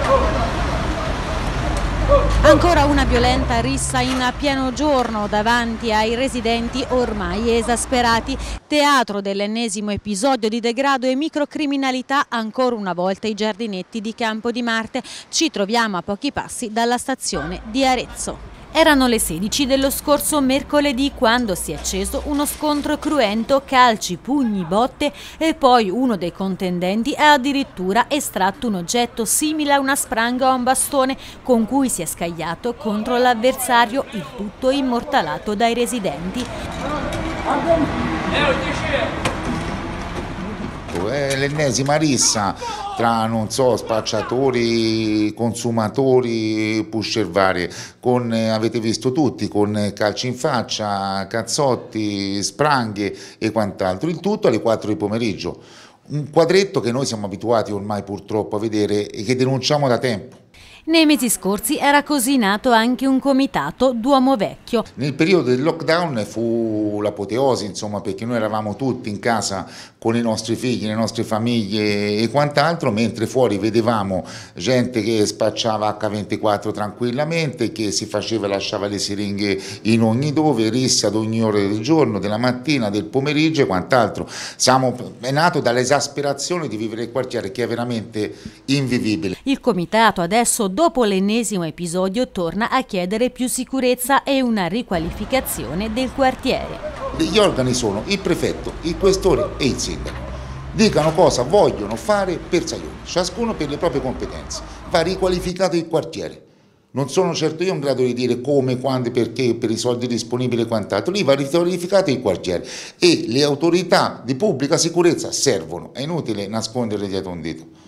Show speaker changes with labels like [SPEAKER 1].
[SPEAKER 1] Ancora una violenta rissa in pieno giorno davanti ai residenti ormai esasperati, teatro dell'ennesimo episodio di degrado e microcriminalità. Ancora una volta i giardinetti di Campo di Marte. Ci troviamo a pochi passi dalla stazione di Arezzo. Erano le 16 dello scorso mercoledì quando si è acceso uno scontro cruento, calci, pugni, botte e poi uno dei contendenti ha addirittura estratto un oggetto simile a una spranga o un bastone con cui si è scagliato contro l'avversario, il tutto immortalato dai residenti.
[SPEAKER 2] È l'ennesima rissa tra, non so, spacciatori, consumatori, pusher varie, con, avete visto tutti, con calci in faccia, cazzotti, spranghe e quant'altro, il tutto alle 4 di pomeriggio. Un quadretto che noi siamo abituati ormai purtroppo a vedere e che denunciamo da tempo.
[SPEAKER 1] Nei mesi scorsi era così nato anche un comitato Duomo Vecchio.
[SPEAKER 2] Nel periodo del lockdown fu l'apoteosi, insomma, perché noi eravamo tutti in casa con i nostri figli, le nostre famiglie e quant'altro, mentre fuori vedevamo gente che spacciava H24 tranquillamente, che si faceva e lasciava le siringhe in ogni dove, rissa ad ogni ora del giorno, della mattina, del pomeriggio e quant'altro. È nato dall'esasperazione di vivere il quartiere, che è veramente invivibile.
[SPEAKER 1] Il comitato adesso, dopo l'ennesimo episodio, torna a chiedere più sicurezza e una riqualificazione del quartiere.
[SPEAKER 2] Gli organi sono il prefetto, il questore e il sindaco. Dicano cosa vogliono fare per Saione, ciascuno per le proprie competenze. Va riqualificato il quartiere. Non sono certo io in grado di dire come, quando, perché, per i soldi disponibili e quant'altro. Lì va riqualificato il quartiere e le autorità di pubblica sicurezza servono. È inutile nascondere dietro un dito.